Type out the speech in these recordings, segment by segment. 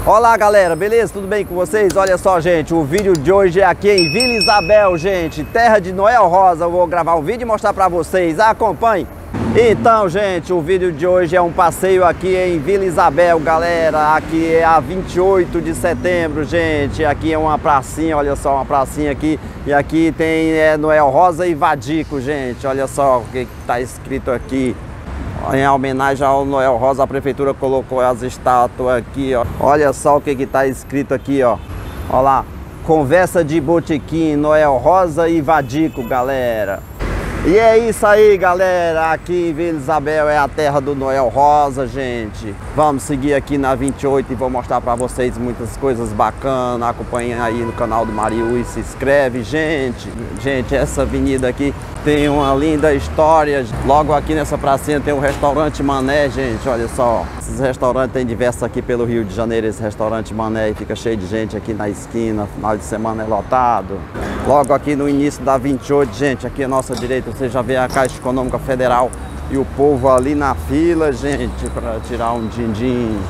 Olá galera, beleza? Tudo bem com vocês? Olha só gente, o vídeo de hoje é aqui em Vila Isabel, gente, terra de Noel Rosa. Eu vou gravar um vídeo e mostrar pra vocês, acompanhe. Então gente, o vídeo de hoje é um passeio aqui em Vila Isabel, galera. Aqui é a 28 de setembro, gente. Aqui é uma pracinha, olha só, uma pracinha aqui. E aqui tem Noel Rosa e Vadico, gente. Olha só o que tá escrito aqui. Em homenagem ao Noel Rosa, a prefeitura colocou as estátuas aqui, ó. Olha só o que está escrito aqui, ó. Olha lá, conversa de botequim, Noel Rosa e Vadico, galera. E é isso aí, galera. Aqui em Vila Isabel é a terra do Noel Rosa, gente. Vamos seguir aqui na 28 e vou mostrar para vocês muitas coisas bacanas. Acompanhem aí no canal do Mariú e se inscreve, gente. Gente, essa avenida aqui tem uma linda história. Logo aqui nessa pracinha tem o restaurante Mané, gente. Olha só, esses restaurantes tem diversos aqui pelo Rio de Janeiro. Esse restaurante Mané e fica cheio de gente aqui na esquina. Final de semana é lotado. Logo aqui no início da 28, gente, aqui à nossa direita você já vê a Caixa Econômica Federal e o povo ali na fila, gente, para tirar um din-din.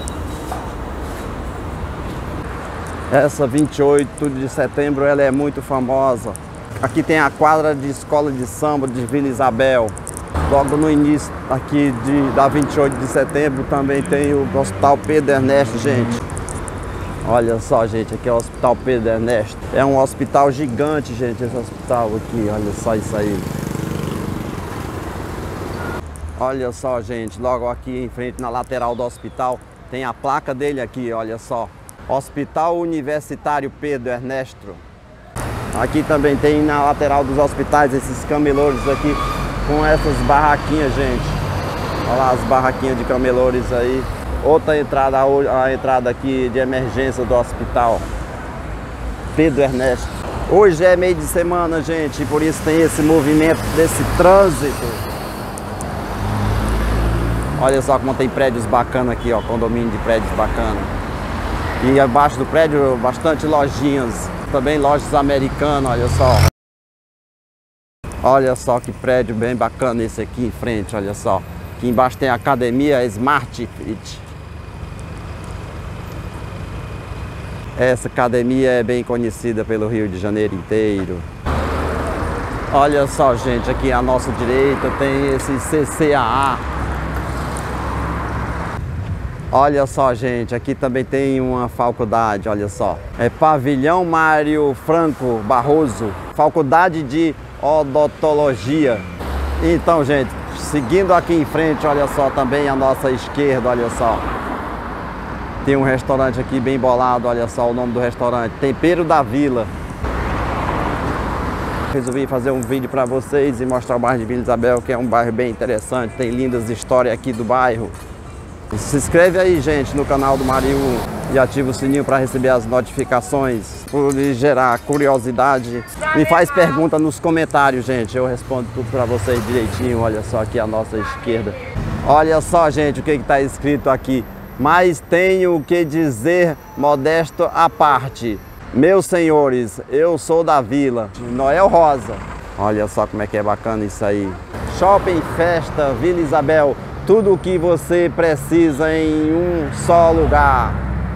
Essa 28 de setembro ela é muito famosa. Aqui tem a quadra de escola de samba de Vila Isabel. Logo no início aqui da 28 de setembro também tem o Hospital Pedro Ernesto, gente. Olha só, gente, aqui é o Hospital Pedro Ernesto. É um hospital gigante, gente, esse hospital aqui. Olha só isso aí. Olha só, gente, logo aqui em frente, na lateral do hospital, tem a placa dele aqui, olha só. Hospital Universitário Pedro Ernesto. Aqui também tem na lateral dos hospitais esses camelores aqui com essas barraquinhas, gente. Olha lá as barraquinhas de camelores aí. Outra entrada, a entrada aqui de emergência do hospital Pedro Ernesto. Hoje é meio de semana, gente, por isso tem esse movimento desse trânsito. Olha só como tem prédios bacanas aqui, ó, condomínio de prédios bacanas. E abaixo do prédio bastante lojinhas, também lojas americanas, olha só. Olha só que prédio bem bacana esse aqui em frente, olha só. Aqui embaixo tem a academia Smart Fit. Essa academia é bem conhecida pelo Rio de Janeiro inteiro. Olha só, gente, aqui à nossa direita tem esse CCAA. Olha só, gente, aqui também tem uma faculdade, olha só. É Pavilhão Mário Franco Barroso, Faculdade de Odontologia. Então, gente, seguindo aqui em frente, olha só, também à nossa esquerda, olha só. Tem um restaurante aqui bem bolado, olha só o nome do restaurante, Tempero da Vila. Resolvi fazer um vídeo para vocês e mostrar o bairro de Vila Isabel, que é um bairro bem interessante, tem lindas histórias aqui do bairro. Se inscreve aí, gente, no canal do Mariú e ativa o sininho para receber as notificações, por gerar curiosidade. Me faz pergunta nos comentários, gente, eu respondo tudo para vocês direitinho. Olha só aqui à nossa esquerda. Olha só, gente, o que está escrito aqui. Mas tenho que dizer, modesto à parte, meus senhores, eu sou da Vila, Noel Rosa. Olha só como é que é bacana isso aí. Shopping Festa Vila Isabel, tudo o que você precisa em um só lugar.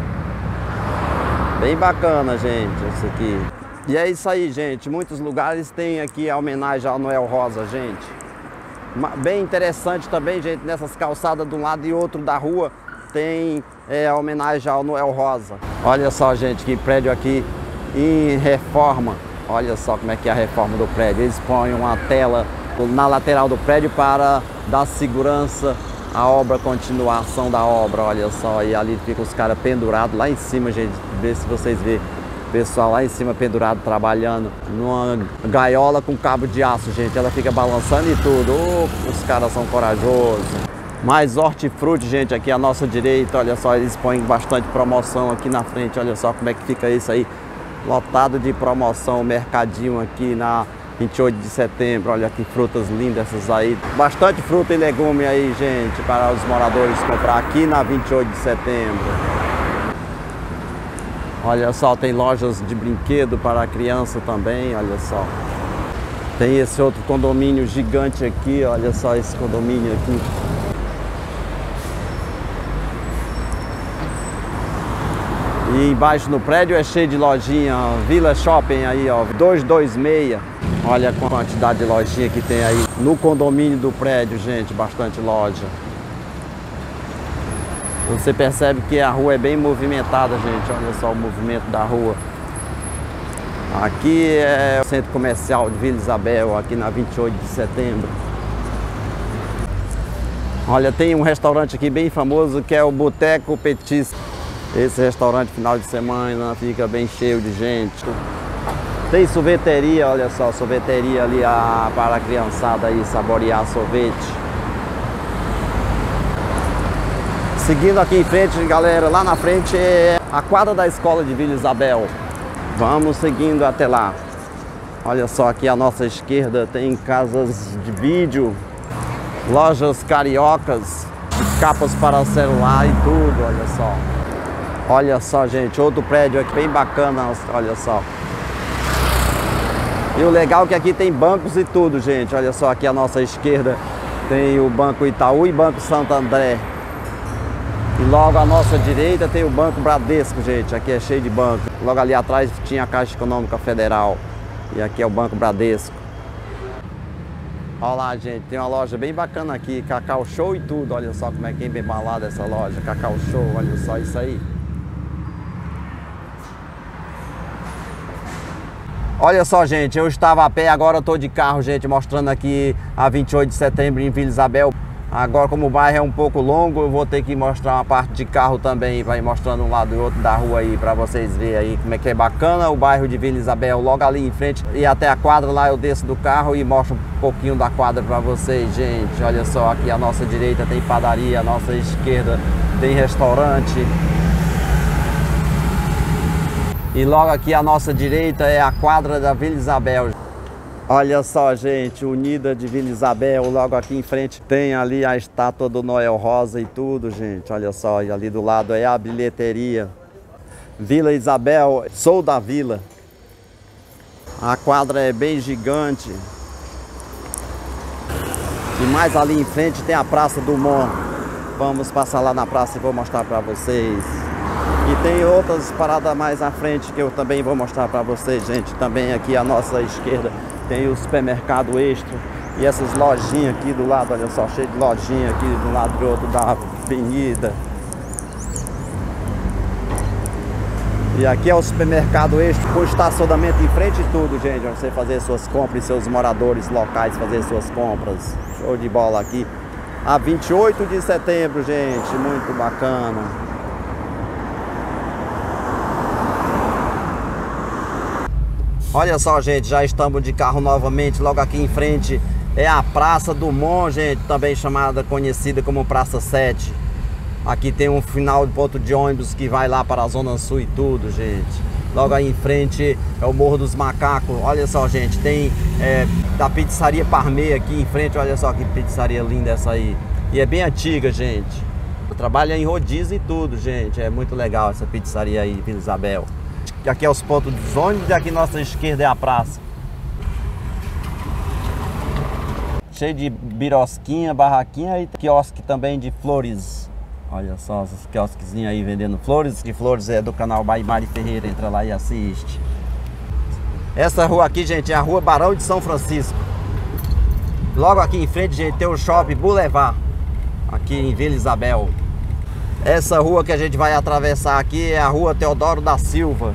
Bem bacana, gente, isso aqui. E é isso aí, gente, muitos lugares tem aqui a homenagem ao Noel Rosa, gente. Bem interessante também, gente, nessas calçadas de um lado e outro da rua, tem a homenagem ao Noel Rosa. Olha só, gente, que prédio aqui em reforma. Olha só como é que é a reforma do prédio. Eles põem uma tela na lateral do prédio para dar segurança à obra, continuação da obra. Olha só, e ali ficam os caras pendurados lá em cima, gente. Vê se vocês vê o pessoal lá em cima pendurado, trabalhando numa gaiola com cabo de aço, gente. Ela fica balançando e tudo. Oh, os caras são corajosos. Mais hortifruti, gente, aqui à nossa direita, olha só, eles põem bastante promoção aqui na frente, olha só como é que fica isso aí, lotado de promoção, mercadinho aqui na 28 de setembro, olha que frutas lindas essas aí, bastante fruta e legume aí, gente, para os moradores comprar aqui na 28 de setembro. Olha só, tem lojas de brinquedo para a criança também, olha só. Tem esse outro condomínio gigante aqui, olha só esse condomínio aqui. E embaixo no prédio é cheio de lojinha, ó, Vila Shopping aí, ó, 226. Olha a quantidade de lojinha que tem aí no condomínio do prédio, gente, bastante loja. Você percebe que a rua é bem movimentada, gente, olha só o movimento da rua. Aqui é o centro comercial de Vila Isabel, aqui na 28 de setembro. Olha, tem um restaurante aqui bem famoso que é o Boteco Petisco. Esse restaurante final de semana fica bem cheio de gente. Tem sorveteria, olha só, sorveteria ali para a criançada aí saborear sorvete. Seguindo aqui em frente, galera, lá na frente é a quadra da escola de Vila Isabel. Vamos seguindo até lá. Olha só, aqui à nossa esquerda tem casas de vídeo, lojas cariocas, capas para celular e tudo, olha só. Olha só, gente, outro prédio aqui bem bacana, olha só. E o legal é que aqui tem bancos e tudo, gente. Olha só, aqui à nossa esquerda tem o Banco Itaú e Banco Santo André. E logo à nossa direita tem o Banco Bradesco, gente. Aqui é cheio de banco. Logo ali atrás tinha a Caixa Econômica Federal. E aqui é o Banco Bradesco. Olha lá, gente, tem uma loja bem bacana aqui, Cacau Show e tudo. Olha só como é que é bem balada essa loja, Cacau Show, olha só isso aí. Olha só, gente, eu estava a pé, agora eu estou de carro, gente, mostrando aqui a 28 de setembro em Vila Isabel. Agora, como o bairro é um pouco longo, eu vou ter que mostrar uma parte de carro também, vai mostrando um lado e outro da rua aí, para vocês verem aí como é que é bacana o bairro de Vila Isabel, logo ali em frente. E até a quadra lá eu desço do carro e mostro um pouquinho da quadra para vocês, gente. Olha só, aqui à nossa direita tem padaria, à nossa esquerda tem restaurante. E logo aqui à nossa direita é a quadra da Vila Isabel. Olha só, gente, Unida de Vila Isabel, logo aqui em frente tem ali a estátua do Noel Rosa e tudo, gente. Olha só, e ali do lado é a bilheteria. Vila Isabel, sou da vila. A quadra é bem gigante. E mais ali em frente tem a Praça do Mon. Vamos passar lá na praça e vou mostrar para vocês. E tem outras paradas mais à frente que eu também vou mostrar para vocês, gente. Também aqui à nossa esquerda tem o supermercado Extra. E essas lojinhas aqui do lado, olha só, cheio de lojinha aqui do lado do outro da avenida. E aqui é o supermercado Extra com estacionamento em frente e tudo, gente. Pra você fazer suas compras e seus moradores locais fazer suas compras. Show de bola aqui. A 28 de setembro, gente. Muito bacana. Olha só, gente, já estamos de carro novamente. Logo aqui em frente é a Praça do Mon, gente, também chamada, conhecida como Praça 7. Aqui tem um final de ponto de ônibus que vai lá para a Zona Sul e tudo, gente. Logo aí em frente é o Morro dos Macacos. Olha só, gente, tem da Pizzaria Parmê aqui em frente. Olha só que pizzaria linda essa aí. E é bem antiga, gente. Trabalha em rodízio e tudo, gente. É muito legal essa pizzaria aí, Vila Isabel. Aqui é os pontos dos ônibus e aqui à nossa esquerda é a praça. Cheio de birosquinha, barraquinha e quiosque também de flores. Olha só esses quiosquezinhos aí vendendo flores. Que flores é do canal Mari Ferreira, entra lá e assiste. Essa rua aqui, gente, é a Rua Barão de São Francisco. Logo aqui em frente, gente, tem o Shopping Boulevard, aqui em Vila Isabel. Essa rua que a gente vai atravessar aqui é a Rua Teodoro da Silva.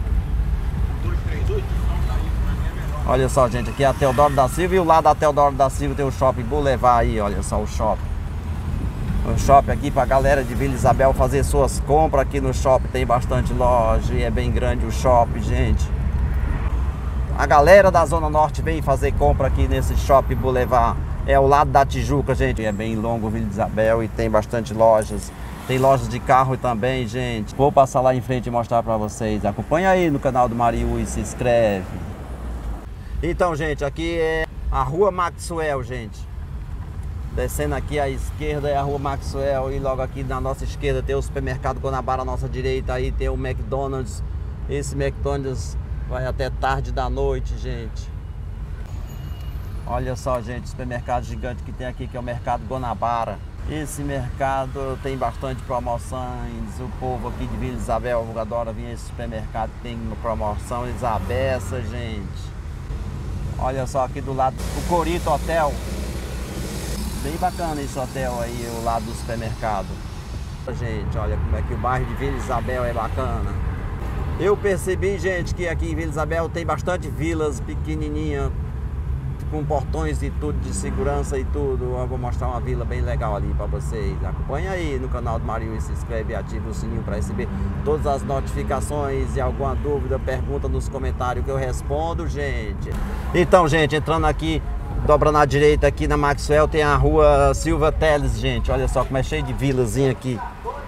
Olha só, gente, aqui é a Teodoro da Silva e o lado da Teodoro da Silva tem o Shopping Boulevard aí, olha só o shopping. O shopping aqui pra galera de Vila Isabel fazer suas compras. Aqui no shopping tem bastante loja e é bem grande o shopping, gente. A galera da Zona Norte vem fazer compra aqui nesse Shopping Boulevard. É ao lado da Tijuca, gente. É bem longo Vila Isabel e tem bastante lojas. Tem lojas de carro também, gente. Vou passar lá em frente e mostrar pra vocês. Acompanha aí no canal do Mariú e se inscreve. Então, gente, aqui é a Rua Maxwell, gente. Descendo aqui à esquerda é a Rua Maxwell. E logo aqui na nossa esquerda tem o Supermercado Guanabara. À nossa direita aí tem o McDonald's. Esse McDonald's vai até tarde da noite, gente. Olha só, gente, o supermercado gigante que tem aqui, que é o Mercado Guanabara. Esse mercado tem bastante promoções. O povo aqui de Vila Isabel adora vir a esse supermercado, tem uma promoção beça, gente. Olha só aqui do lado, o Corito Hotel. Bem bacana esse hotel aí, o lado do supermercado. Gente, olha como é que o bairro de Vila Isabel é bacana. Eu percebi, gente, que aqui em Vila Isabel tem bastante vilas pequenininhas, com portões e tudo de segurança e tudo. Eu vou mostrar uma vila bem legal ali para vocês. Acompanha aí no canal do Marinho e se inscreve e ativa o sininho para receber todas as notificações. E alguma dúvida, pergunta nos comentários que eu respondo, gente. Então, gente, entrando aqui, dobrando à direita aqui na Maxwell, tem a rua Silva Teles, gente. Olha só como é cheio de vilazinha aqui.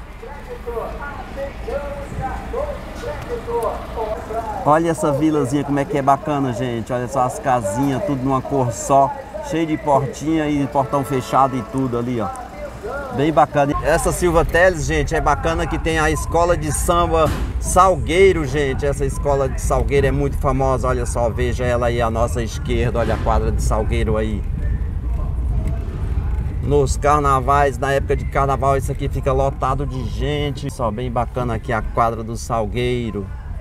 Olha essa vilazinha como é que é bacana, gente. Olha só as casinhas, tudo numa cor só, cheio de portinha e portão fechado e tudo ali, ó. Bem bacana. Essa Silva Teles, gente, é bacana que tem a escola de samba Salgueiro, gente. Essa escola de Salgueiro é muito famosa. Olha só, veja ela aí à nossa esquerda. Olha a quadra de Salgueiro aí. Nos carnavais, na época de carnaval, isso aqui fica lotado de gente. Só bem bacana aqui a quadra do Salgueiro.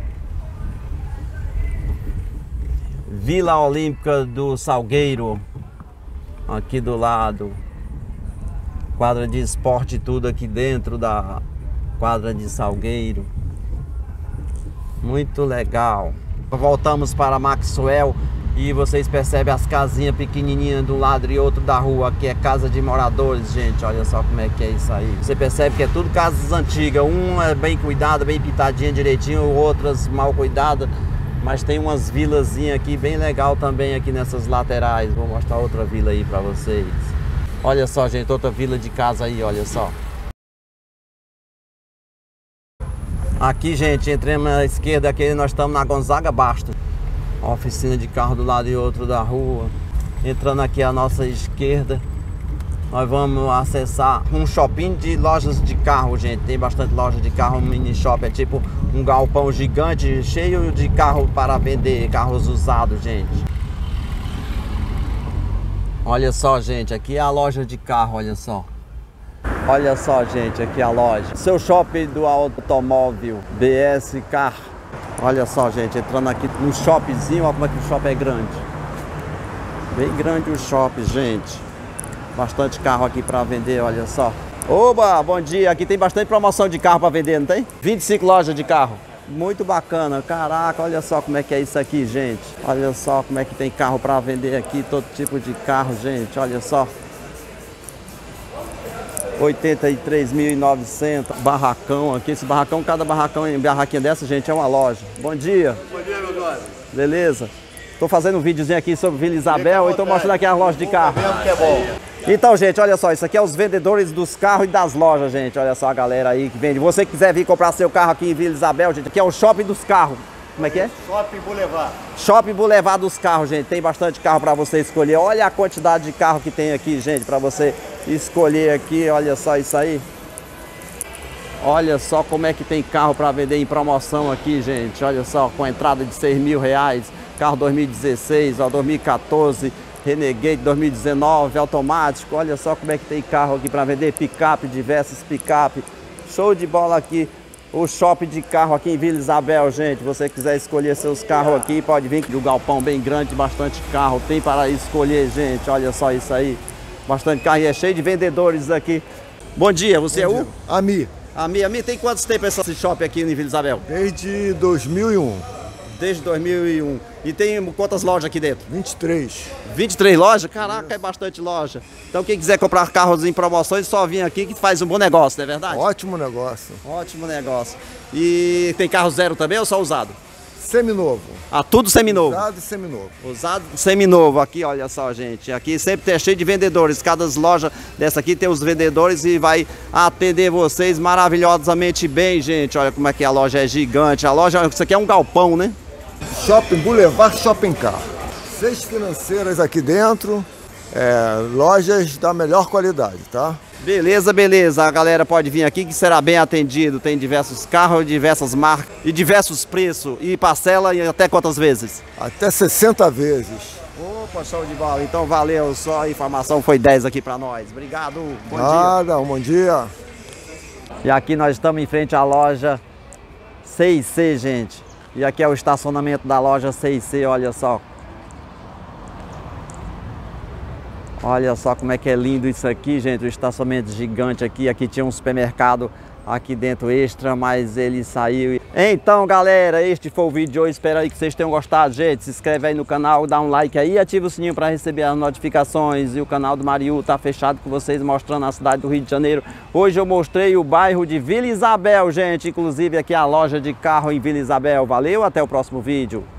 Vila Olímpica do Salgueiro, aqui do lado. Quadra de esporte tudo aqui dentro da quadra de Salgueiro. Muito legal. Voltamos para Maxwell e vocês percebem as casinhas pequenininhas de um lado e outro da rua. Aqui é casa de moradores, gente. Olha só como é que é isso aí. Você percebe que é tudo casas antigas. Uma é bem cuidada, bem pintadinha direitinho, outras mal cuidadas. Mas tem umas vilazinhas aqui bem legal também aqui nessas laterais. Vou mostrar outra vila aí pra vocês. Olha só, gente, outra vila de casa aí, olha só. Aqui, gente, entramos à esquerda aqui, nós estamos na Gonzaga Bastos. Oficina de carro do lado e outro da rua. Entrando aqui à nossa esquerda, nós vamos acessar um shopping de lojas de carro, gente. Tem bastante loja de carro, um mini shopping, é tipo um galpão gigante, cheio de carro para vender, carros usados, gente. Olha só, gente, aqui é a loja de carro, olha só. Olha só, gente, aqui é a loja. Seu shopping do automóvel, BS Car. Olha só, gente, entrando aqui no shoppingzinho, olha como é que o shopping é grande. Bem grande o shopping, gente. Bastante carro aqui para vender, olha só. Oba, bom dia. Aqui tem bastante promoção de carro para vender, não tem? 25 lojas de carro. Muito bacana. Caraca, olha só como é que é isso aqui, gente. Olha só como é que tem carro para vender aqui. Todo tipo de carro, gente. Olha só. 83.900. Barracão aqui. Esse barracão, cada barracão em barraquinha dessa, gente, é uma loja. Bom dia. Bom dia, meu jovem. Beleza? Tô fazendo um videozinho aqui sobre Vila Isabel e tô mostrando aqui as lojas de carro. Que é bom. Então, gente, olha só, isso aqui é os vendedores dos carros e das lojas, gente. Olha só a galera aí que vende. Você que quiser vir comprar seu carro aqui em Vila Isabel, gente, aqui é o shopping dos carros. Como é que é? Shopping Boulevard. Shopping Boulevard dos carros, gente. Tem bastante carro para você escolher. Olha a quantidade de carro que tem aqui, gente, para você escolher aqui. Olha só isso aí. Olha só como é que tem carro para vender em promoção aqui, gente. Olha só, com entrada de R$6.000. Carro 2016, ó, 2014. Renegade 2019, automático. Olha só como é que tem carro aqui para vender. Picape, diversas picape. Show de bola aqui. O shopping de carro aqui em Vila Isabel, gente. Se você quiser escolher seus carros aqui, pode vir. O galpão bem grande, bastante carro. Tem para escolher, gente. Olha só isso aí. Bastante carro e é cheio de vendedores aqui. Bom dia, você é o? Ami. Ami, tem quantos tempos esse shopping aqui em Vila Isabel? Desde 2001. Desde 2001. E tem quantas lojas aqui dentro? 23. 23 lojas? Caraca, é bastante loja. Então quem quiser comprar carros em promoções, só vir aqui que faz um bom negócio, não é verdade? Ótimo negócio. Ótimo negócio. E tem carro zero também ou só usado? Seminovo. Ah, tudo seminovo? Usado e seminovo. Usado seminovo. Aqui, olha só, gente. Aqui sempre tem cheio de vendedores. Cada loja dessa aqui tem os vendedores e vai atender vocês maravilhosamente bem, gente. Olha como é que a loja é gigante. A loja, isso aqui é um galpão, né? Shopping Boulevard Shopping Car. 6 financeiras aqui dentro. Lojas da melhor qualidade, tá? Beleza, beleza. A galera pode vir aqui que será bem atendido. Tem diversos carros, diversas marcas e diversos preços. E parcela em até quantas vezes? Até 60 vezes. Opa, show de bola. Então valeu, só a informação foi 10 aqui pra nós. Obrigado, bom dia. Nada, bom dia. E aqui nós estamos em frente à loja C&C, gente. E aqui é o estacionamento da loja C&C, olha só. Olha só como é que é lindo isso aqui, gente. O estacionamento gigante aqui. Aqui tinha um supermercado aqui dentro extra, mas ele saiu. Então, galera, este foi o vídeo de hoje. Espero aí que vocês tenham gostado, gente. Se inscreve aí no canal, dá um like aí, ativa o sininho para receber as notificações. E o canal do Mariú tá fechado com vocês, mostrando a cidade do Rio de Janeiro. Hoje eu mostrei o bairro de Vila Isabel, gente. Inclusive aqui a loja de carro em Vila Isabel. Valeu, até o próximo vídeo.